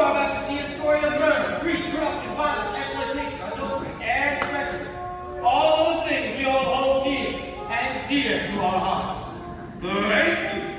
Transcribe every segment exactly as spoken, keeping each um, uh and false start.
are about to see a story of murder, greed, corruption, violence, exploitation, adultery, and treachery. All those things we all hold dear and dear to our hearts. Thank you.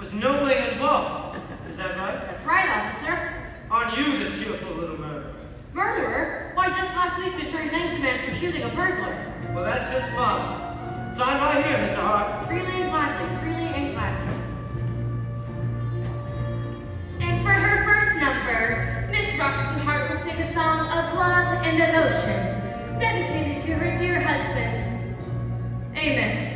was no way involved. Is that right? That's right, officer. Aren't you the cheerful little murderer? Murderer? Why, just last week they turned an command for shooting a burglar. Well, that's just fine. Sign right here, Mister Hart. Freely and gladly, freely and gladly. And for her first number, Miss Roxy Hart will sing a song of love and devotion, dedicated to her dear husband, Amos.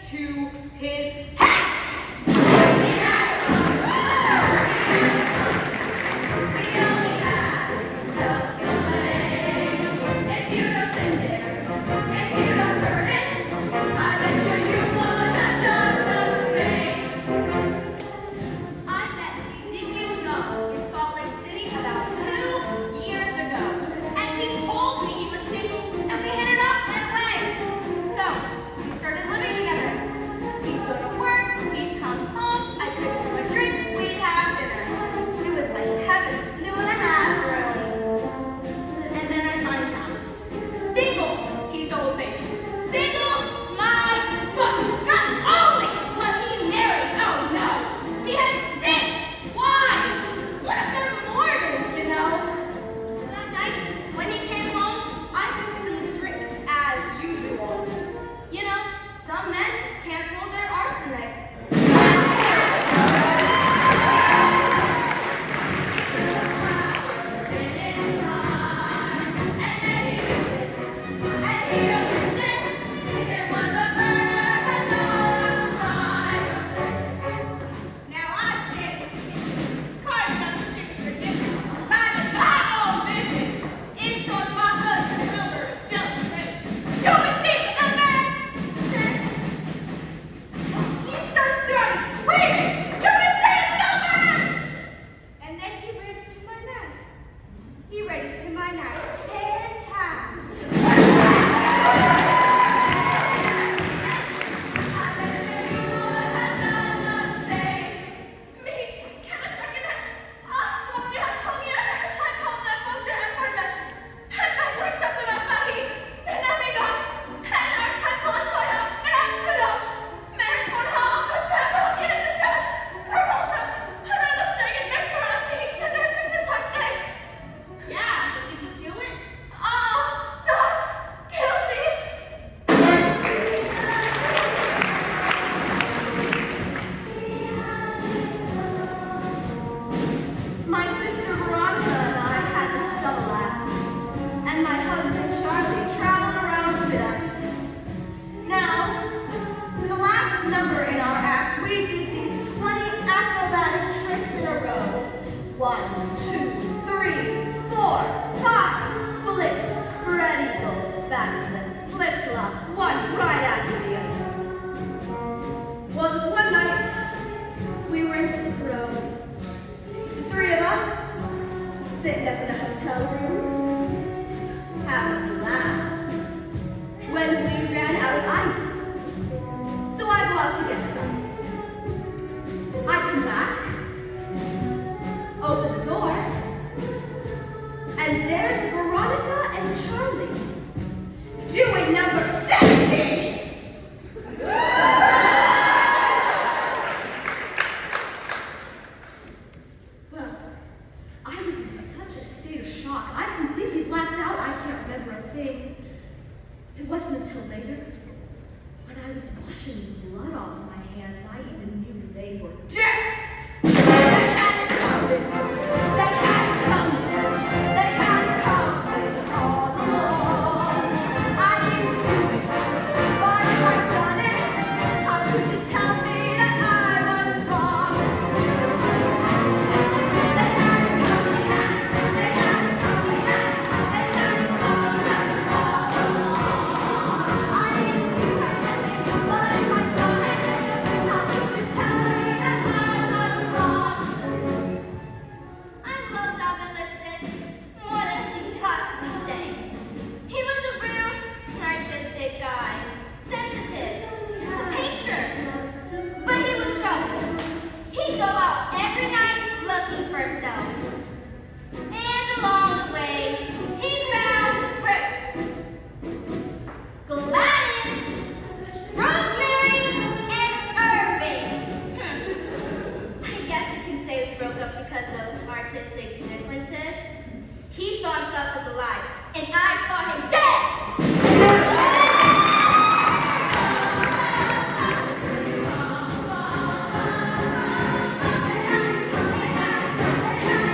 to his head. Yeah.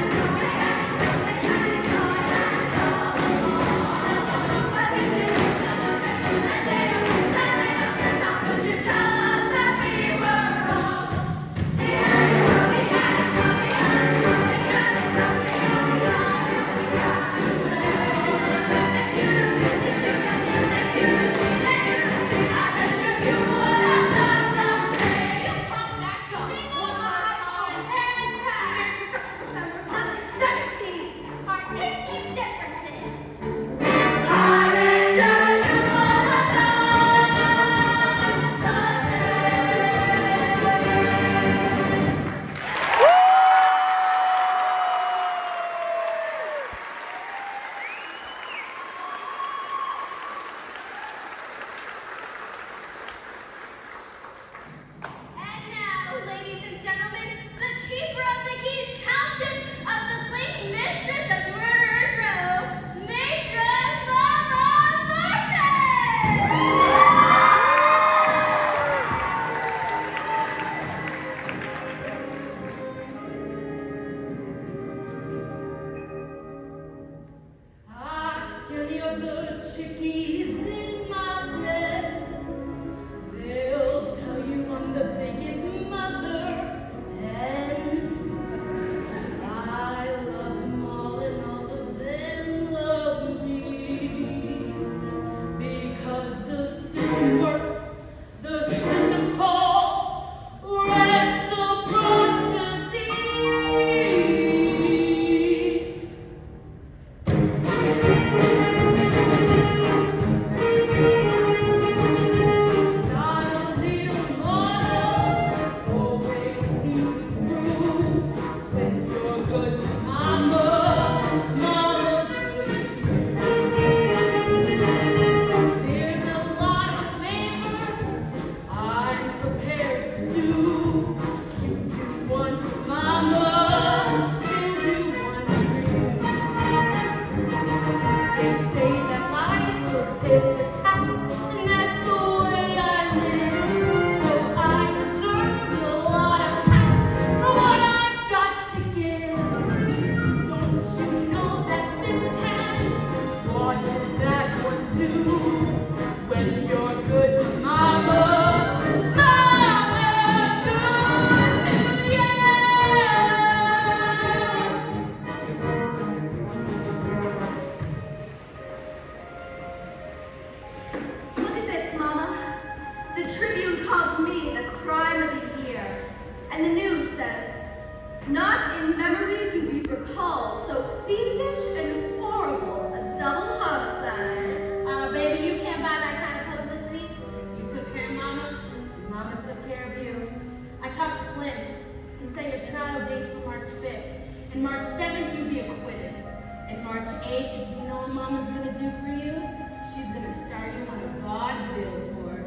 Tribune calls me the crime of the year. And the news says, not in memory do we recall so fiendish and horrible a double homicide. Uh, baby, you can't buy that kind of publicity. You took care of Mama, Mama took care of you. I talked to Flynn. He said your trial date's for March fifth. And March seventh, you'll be acquitted. And March eighth, do you know what Mama's gonna do for you? She's gonna start you on a vaudeville tour.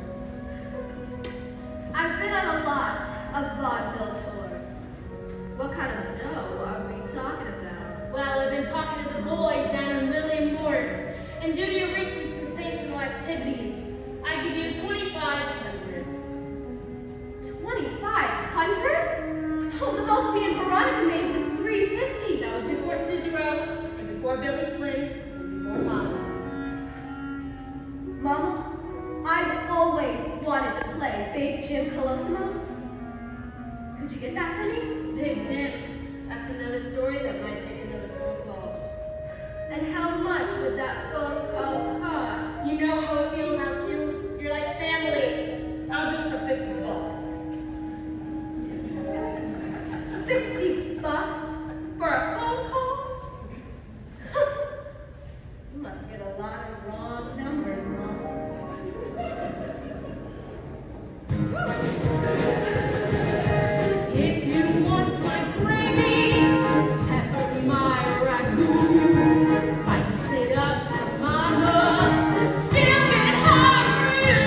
I've been on a lot of vaudeville tours. What kind of dough are we talking about? Well, I've been talking to the boys down in William Morris, and due to your recent sensational activities, I give you twenty-five hundred. twenty-five hundred? Oh, the most me and Veronica made was three fifty. That was before Cicero, and before Billy Flynn, and before Mama. Mama, I've always wanted to play Big Jim Colosimo's. Could you get that for me? Big Jim, that's another story that might take another phone call. And how much would that phone call cost? You know how I feel about you. You're like family. I'll do it for fifty bucks. Fifty bucks for a phone call? You must get a lot of wrong numbers, Mama. If you want my gravy, pepper my ragu, spice it up for Mama, she'll get hot for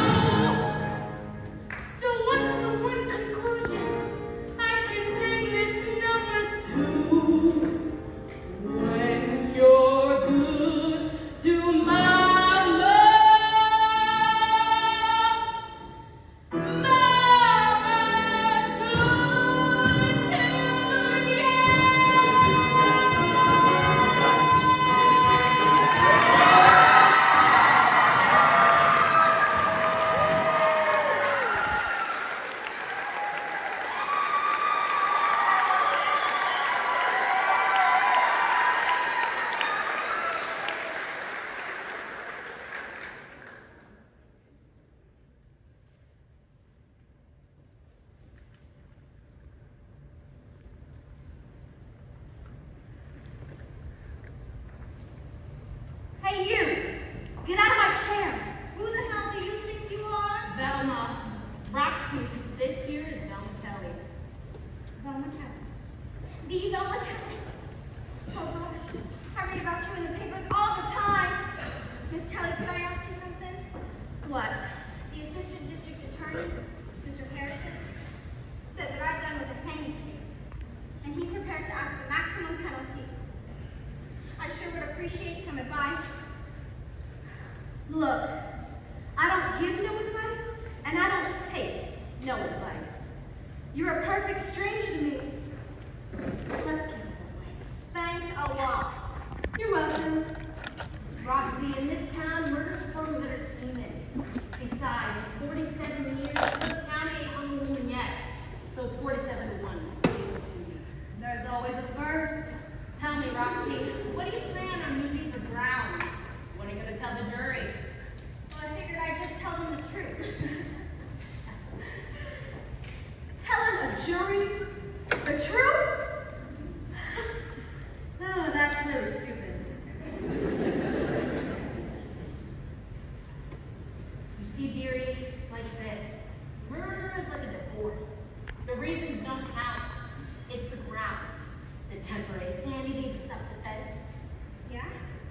you. So what's the one conclusion I can bring this number to? When you're good to Mama. Hey, you! Get out of my chair! Who the hell do you think you are? Velma. Roxy. This year is Velma Kelly. Velma Kelly. The Velma Kelly. Oh gosh, I read about you in the papers all the time. Miss Kelly, could I ask you something? What? The assistant district attorney, Mister Harrison, said that I've done was a hanging case, and he's prepared to ask the maximum penalty. I sure would appreciate some advice. Look, I don't give no advice, and I don't take no advice. You're a perfect stranger to me. Let's keep it that way. Thanks a lot. You're welcome. Roxy, in this town, murder's form of entertainment. Besides, forty-seven years, Cook County ain't hung a woman yet. So it's forty-seven to one. There's always a first. Tell me, Roxy, what do you plan on using for grounds? What are you going to tell the jury? Well, I figured I'd just tell them the truth. Telling a jury the truth? Oh, that's really stupid. You see, dearie, it's like this. Murder is like a divorce. The reasons don't count. It's the grounds. The temporary sanity, the self-defense. Yeah?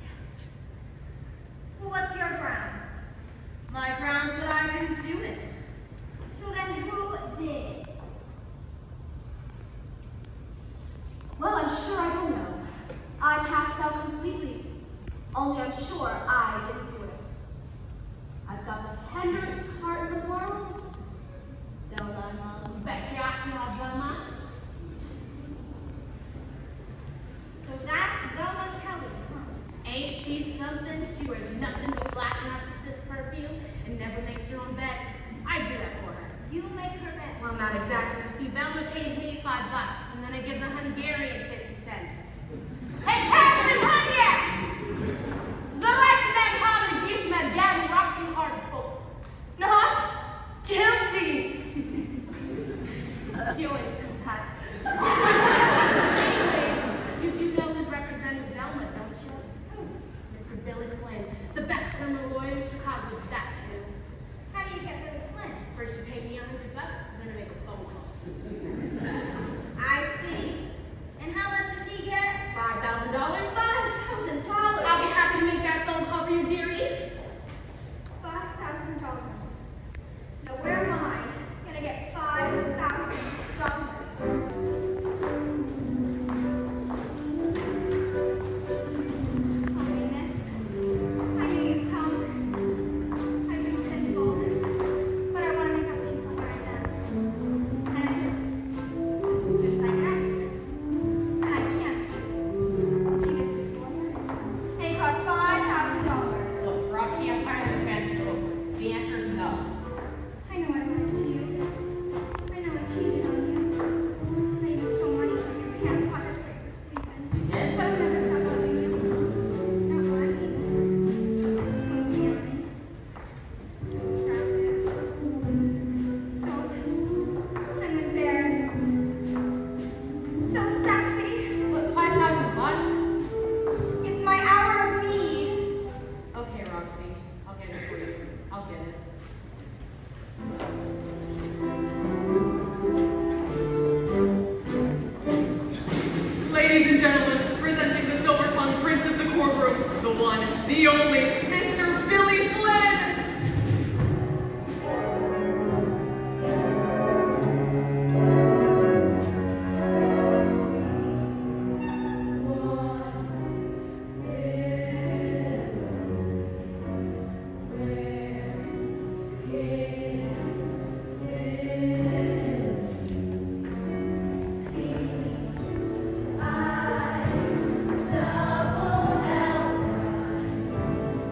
Well, what's your grounds? My grounds that I didn't do it. So then who did? Well, I'm sure I don't know. I passed out completely. Only I'm sure I didn't do it. I've got the tenderest heart in the world. Don't I, Mom? Bet you asked me about Velma. So that's Velma Kelly, huh? Ain't she something? She wears nothing but black narcissist perfume and never makes her own bed. I do that for her. You make her bed. Well, not exactly. See, Velma pays me five bucks, and then I give the Hungarian fifty cents. Hey, Captain Hungarian! The like that common gift med Gavin Roxy Hardbolt. Not? Give I see. And how much does he get? Five thousand dollars. Five thousand dollars. I'll be happy to make that phone call for you, dearie. Five thousand dollars. Now where am I gonna get five thousand dollars? Okay, miss. I knew you'd come. I've been sinful, but I want to make up to you for what I've done. And I will, just as soon as I get out of here. And I can't. See, there's this lawyer, and it costs five thousand dollars. Look, Roxy, I'm tired of the fancy poker. The answer is no. I know I lied to you. I know I cheated on you. I even stole money from your pants pockets while you were sleeping. You did? But I never stopped loving you. Not why I hate this. So manly. So attractive. So I'm embarrassed. So sexy. What, five thousand bucks? It's my hour of need. Okay, Roxy. I'll get it for you. I'll get it. Ladies and gentlemen, presenting the silver tongue prince of the courtroom, the one, the only, Mister Billy Flynn! I double L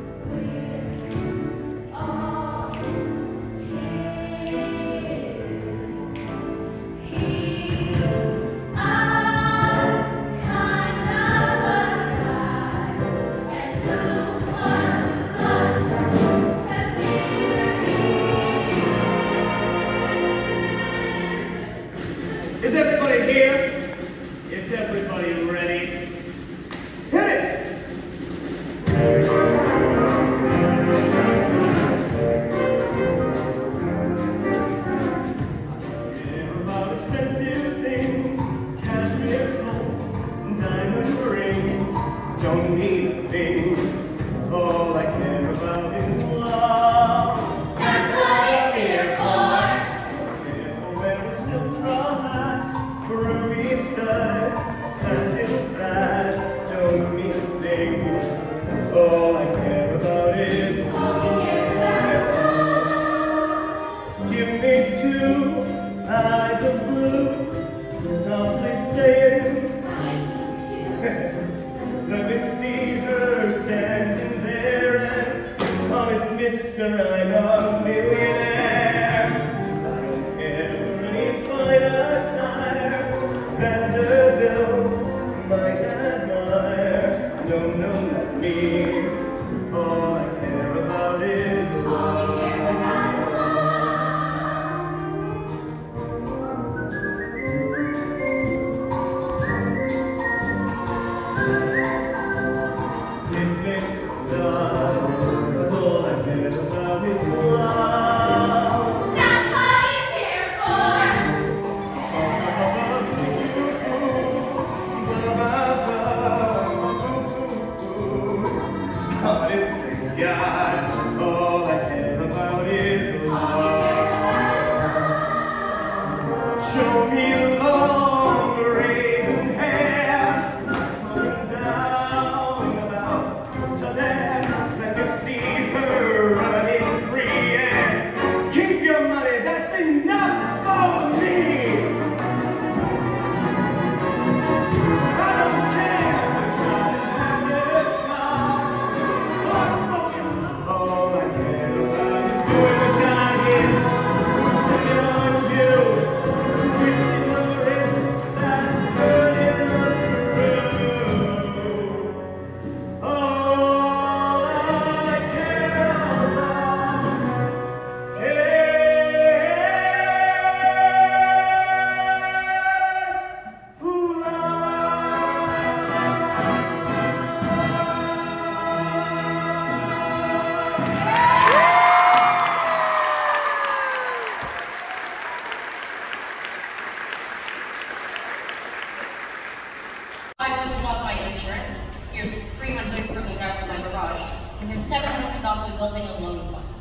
building a loan fund.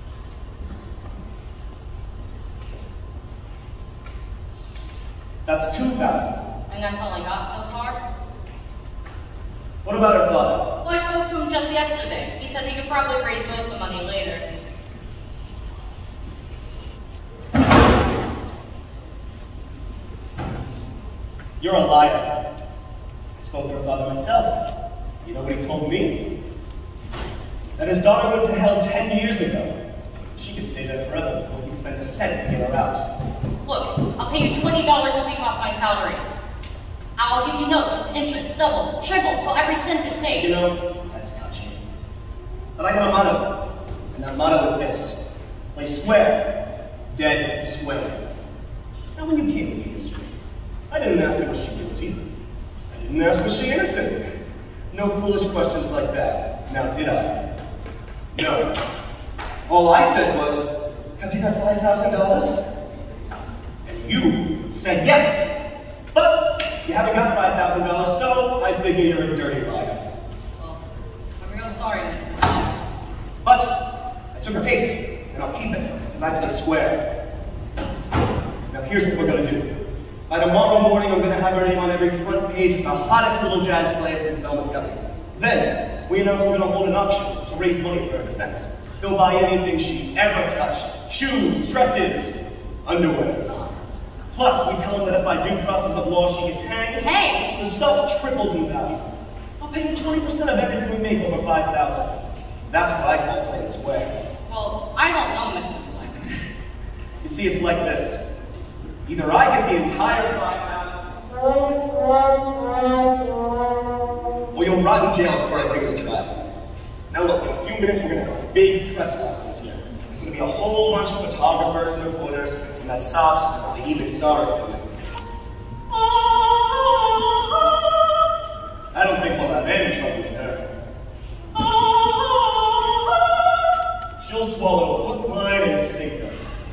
That's two thousand. And that's all I got so far? What about her father? Well, I spoke to him just yesterday. He said he could probably raise most of the money later. You're a liar. I spoke to her father myself. You know what he told me? That his daughter went to hell ten years ago. She could stay there forever before he spent a cent to get her out. Look, I'll pay you twenty dollars a week off my salary. I'll give you notes with interest, double, triple, till every cent is paid. You know, that's touching. But I got a motto, and that motto is this: play square, dead square. Now when you came to the history, I didn't ask her was she guilty. I didn't ask was she innocent. No foolish questions like that. Now did I? No. All I said was, have you got five thousand dollars? And you said yes. But you haven't got five thousand dollars, so I figure you're a dirty liar. Well, I'm real sorry, Mister Bob. But I took her case, and I'll keep it, because I play square. Now here's what we're gonna do. By tomorrow morning, I'm gonna have her name on every front page as the hottest little jazz slayer since Velma Kelly. Then, we announce we're gonna hold an auction to raise money for her defense. They'll buy anything she ever touched. Shoes, dresses, underwear. Plus, we tell them that if by due process of law she gets hanged, Hey! the stuff triples in value. I'll pay you twenty percent of everything we make over five thousand dollars. That's what I call playing square. Well, I don't know, Mister Fleck. You see, it's like this. Either I get the entire five thousand dollars, or you'll rot in jail before I bring you to trial. Now look, in a few minutes we're going to have a big press conference here. There's going to be a whole bunch of photographers and reporters, and that sauce until the evening star is coming. I don't think we'll have any trouble with her. She'll swallow hook, line, and sinker.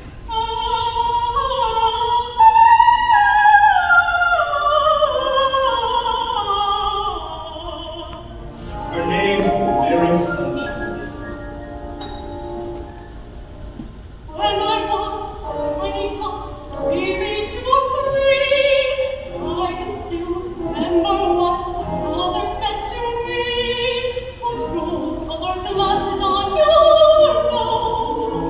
Her name is Mary Sunshine. When I walk, when he talks, we reach for free. I can still remember what father said to me. Put rose-colored glasses on your nose.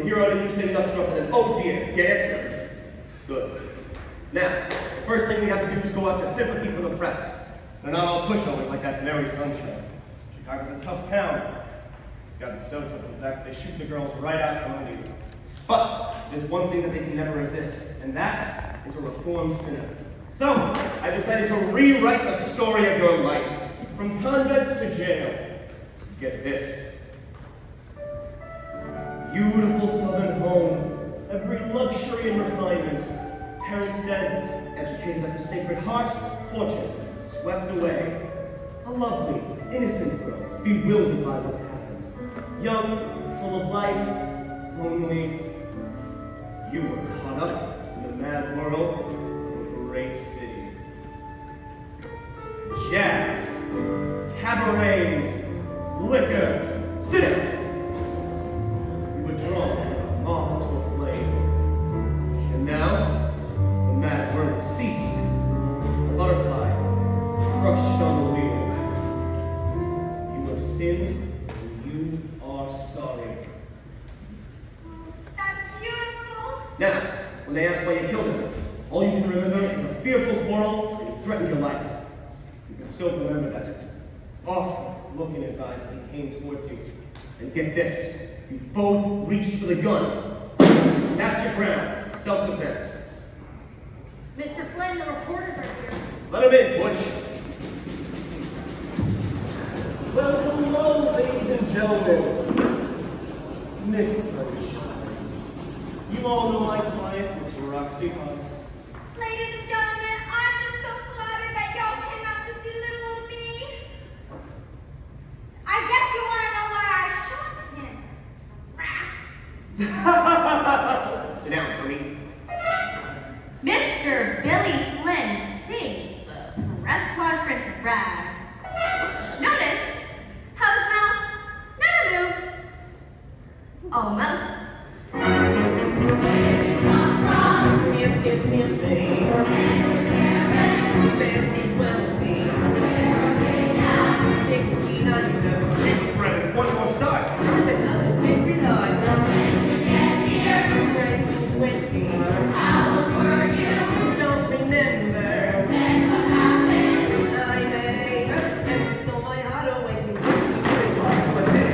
hero and you say nothing more than, oh dear, get it? Good. Now, the first thing we have to do is go after sympathy from the press. They're not all pushovers like that Mary Sunshine. Chicago's a tough town. It's gotten so tough, in fact, they shoot the girls right out from under you. But there's one thing that they can never resist, and that is a reformed sinner. So, I decided to rewrite the story of your life, from convent to jail. Get this. Beautiful southern home, every luxury and refinement. Parents dead, educated at the Sacred Heart, fortune swept away. A lovely, innocent girl, bewildered by what's happened. Young, full of life, lonely. You were caught up in the mad world of a great city. Jazz, cabarets, liquor, sit down. You were drawn like a moth to a flame. And now, the mad world has ceased. A butterfly, crushed on the wheel. You have sinned, and you are sorry. That's beautiful. Now, when they ask why you killed him, all you can remember is a fearful quarrel and you threatened your life. You can still remember that awful look in his eyes as he came towards you. And get this, you both reached for the gun. That's your grounds, self-defense. Mister Flynn, the reporters are here. Let him in, Butch. Well, hello, ladies and gentlemen. Miss Sunshine. You all know my client, Miss Roxy Hunt. Ladies and gentlemen, I'm just so flattered that y'all came out to see little old me. I guess you want to know why I shot him. Rat. Sit down, Tony. Mister Billy Flynn sings the Prescott Prince of Rag. Notice how his mouth never moves. Almost. Yes, yes, yes, babe. Very wealthy. Six feet under. James Brennan, one more start. The colors sacred heart. nineteen twenty. How old were you? Don't remember. Then what happened? I may have stole my heart away. Can kiss me pretty hard one day.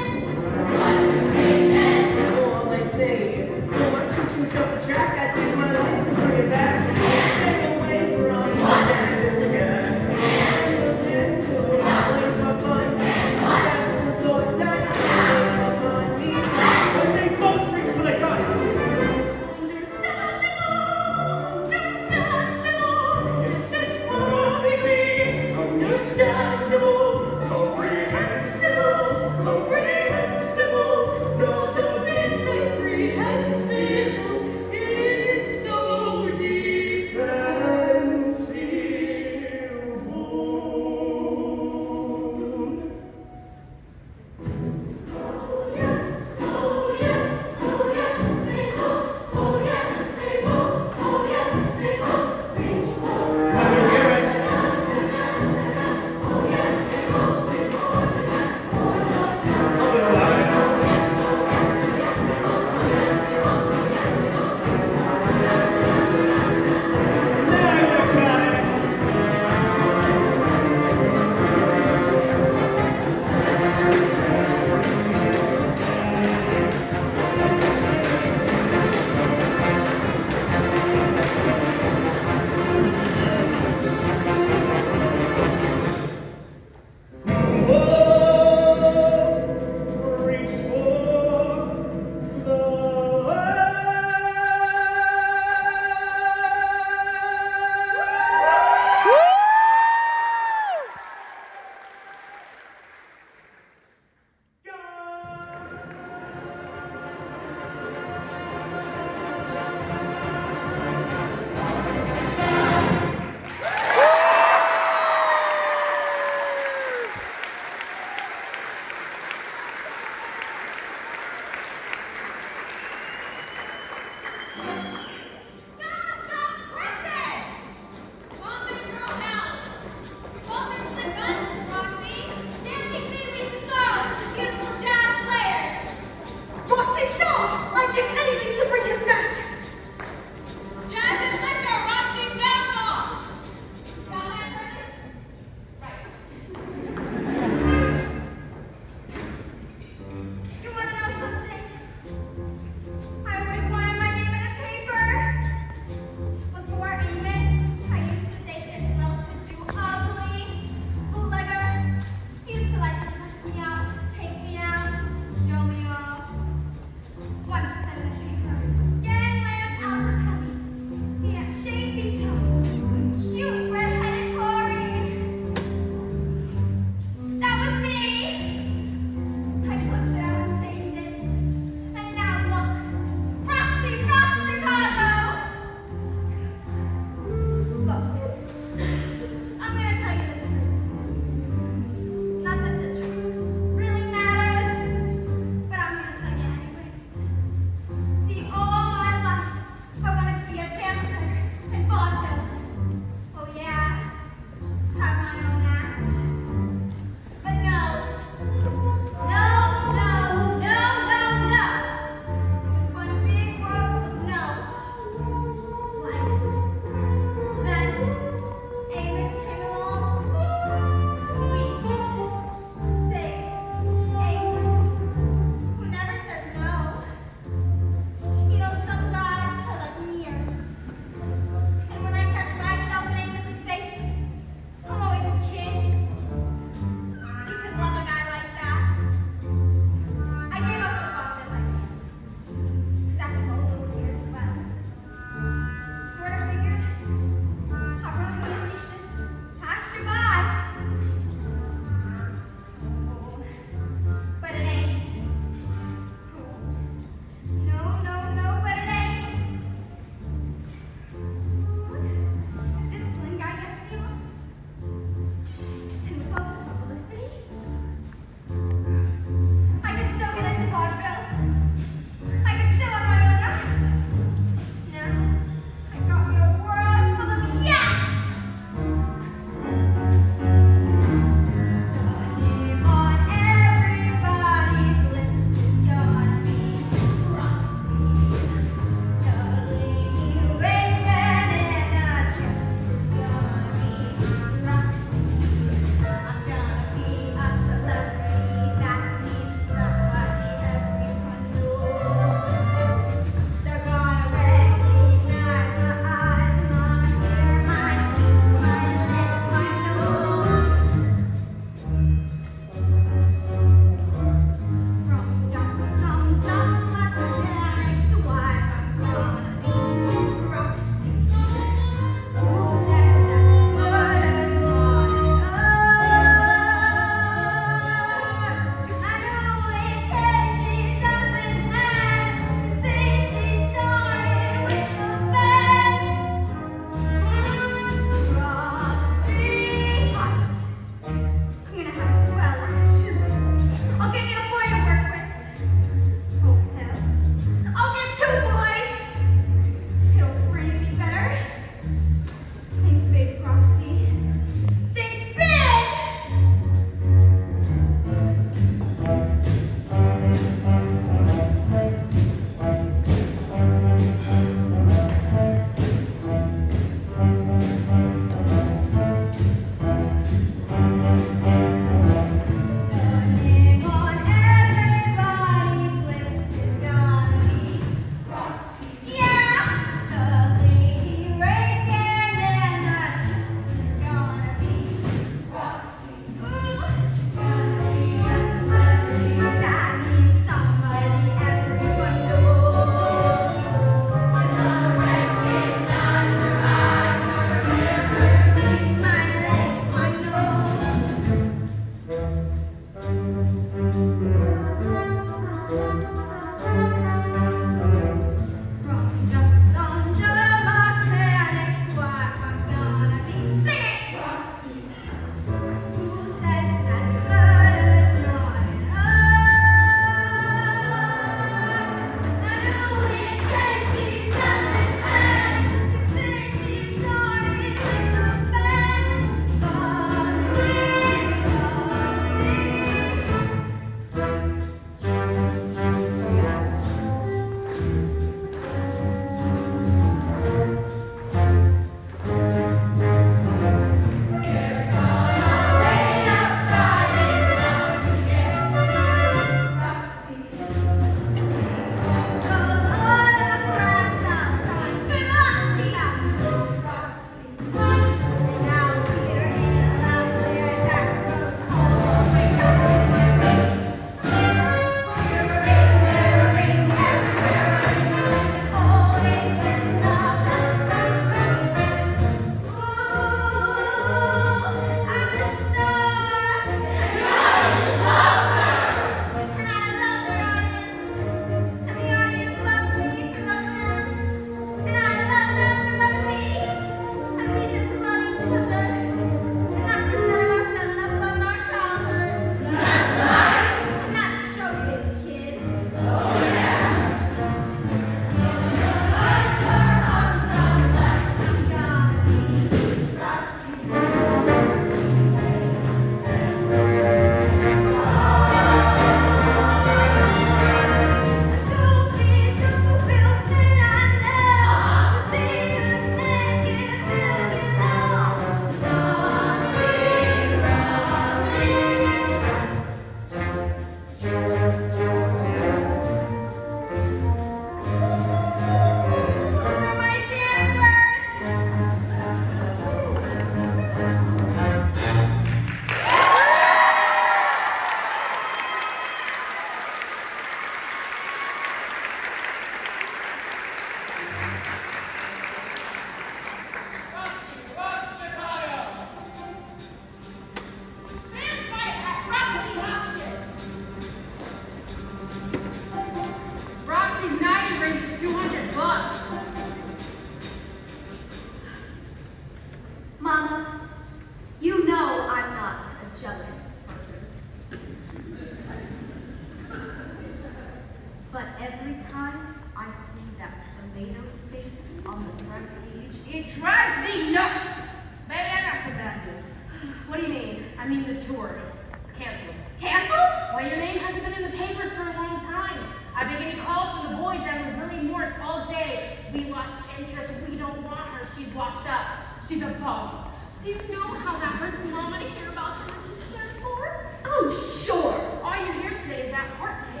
It drives me nuts. Baby, I got some bad news. What do you mean? I mean the tour. It's canceled. Canceled? Well, your name hasn't been in the papers for a long time. I've been getting calls from the boys down in Willie Morris all day. We lost interest. We don't want her. She's washed up. She's a bum. Do you know how that hurts Mama to hear about someone she cares for? Oh, sure. All you hear today is that heart kick.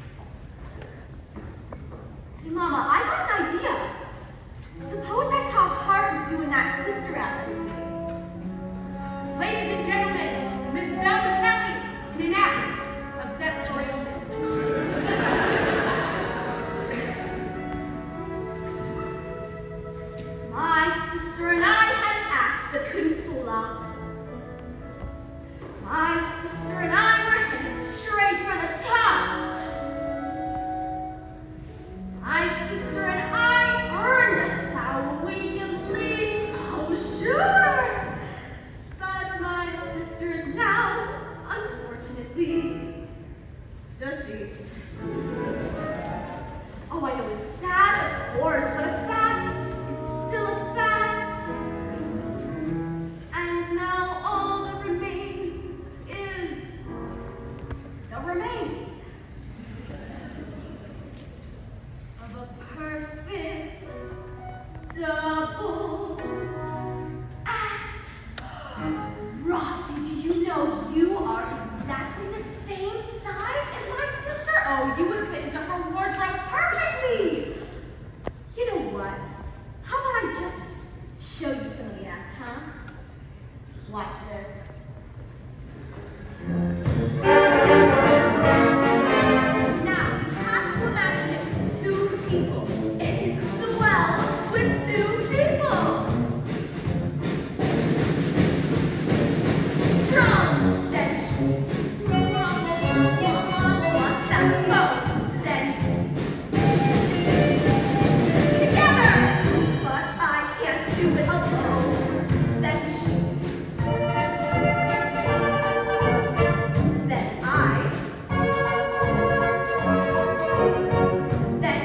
Hey, Mama, I got an idea. Suppose I talk hard to doing that sister alley. Ladies and gentlemen, Miss Velma Kelly in an act of desperation. My sister and I had an act that couldn't flop. My sister and I were headed straight for the top. My sister and I earned our week at least, oh sure. But my sister is now, unfortunately, deceased. Oh, I know it's sad, of course, but a fact is still a fact. And now all that remains is the remains of a perfect double act. Roxy, do you know you are exactly the same size as my sister? Oh, you would fit into her wardrobe perfectly. You know what? How about I just show you some of the act, huh? Watch this. Now, you have to imagine it with two people. It is swell with two people. Drum, then saxophone, then together. But I can't do it alone. Then then I. Then.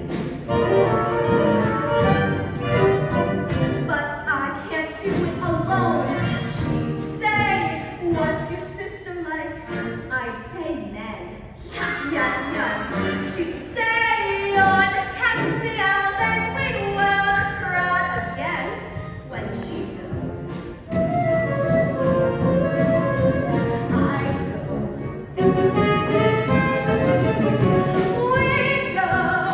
But I can't do it alone. She'd say, what's your sister like? I'd say men. Yeah, yeah, yeah. She'd say, you're the cat and the owl. Then we'd wow the crowd again. When she'd go, I'd go. We'd go.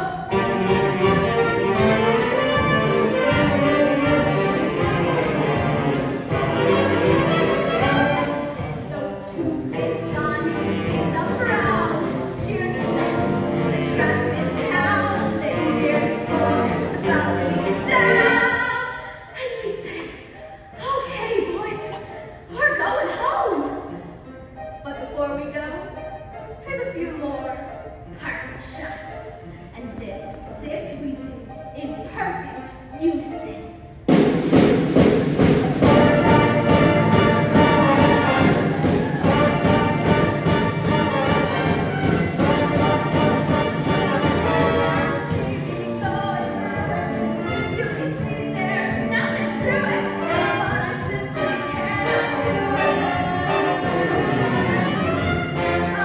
Those two big Johnnies in the crowd cheered the best. They scratched its town. They feared its floor without laying it down. And we'd say, okay, boys, we're going home. But before we go, there's a few more parting shots. And this, this we do in perfect unison. You can see there's nothing to it, but I simply cannot do it. I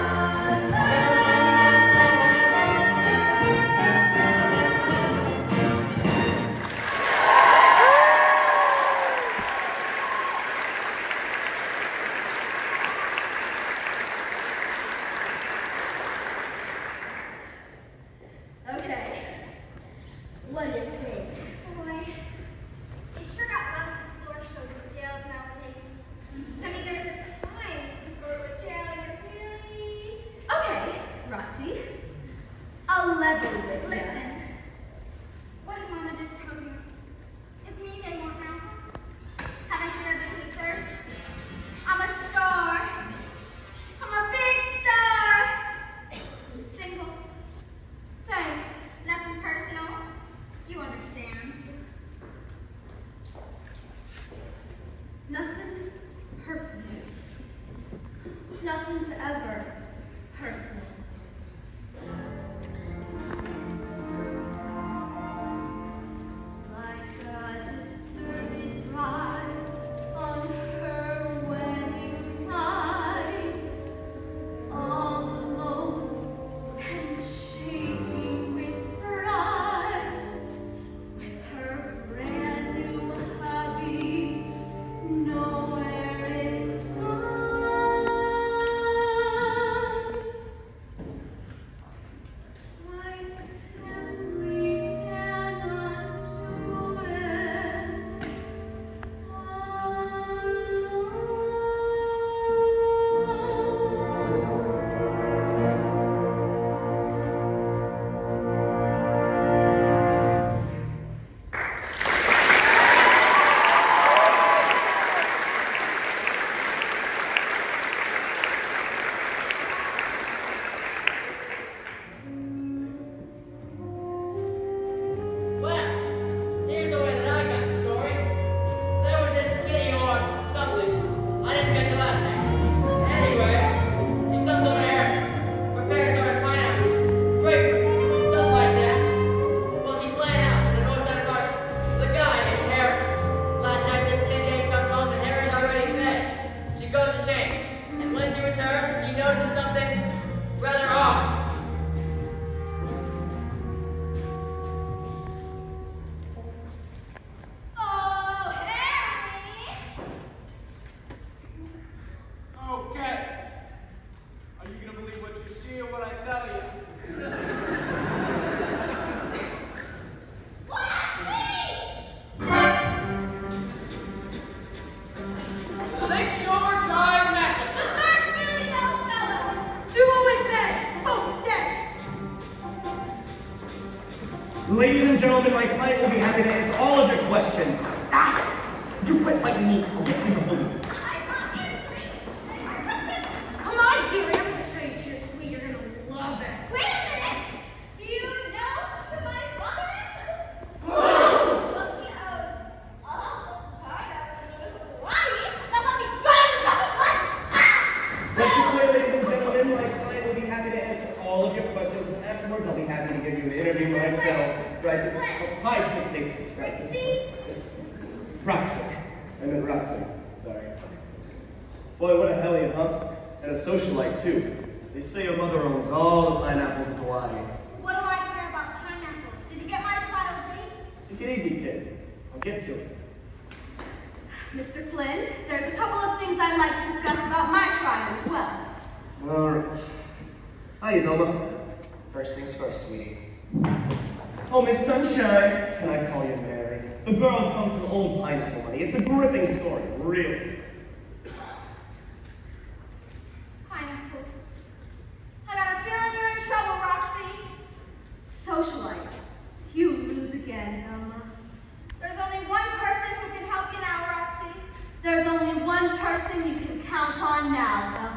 Okay. What do you think? Boy, they sure got lots of floor shows in jails nowadays. I mean, there's a time you could go to a jail and get really... Okay, Roxy. I'll level with you. Listen, what did Mama just tell you? It's me they want now. Haven't you read the papers? I'm a star. I'm a big star. Single. Thanks. Nothing personal. You understand. gentlemen, my client will be happy to answer all of your questions. Ah! Would you quit biting me? I'll get you home. Come on, Jerry. I'm going to show you to your suite. You're going to love it. Wait a minute! Do you know who my father is? Who? Well, he owns all the pineapples in Hawaii. Now let me go and tell me what! Ah! Right this way, ladies and gentlemen, my client will be happy to answer all of your questions, and afterwards I'll be happy to give you an interview myself. Right this oh, hi, Trixie. Trixie? Roxy. I meant Roxy. Sorry. Boy, what a hellion, huh? And a socialite, too. They say your mother owns all the pineapples in Hawaii. What do I care about pineapples? Did you get my trial date? Take it easy, kid. I'll get to it. Mister Flynn, there's a couple of things I'd like to discuss about my trial as well. All right. Hiya, Noma. First things first, sweetie. Oh, Miss Sunshine. Can I call you Mary? The girl comes from old pineapple money. It's a gripping story, really. Pineapples. I got a feeling you're in trouble, Roxy. Socialite, you lose again, Velma. There's only one person who can help you now, Roxy. There's only one person you can count on now, Velma.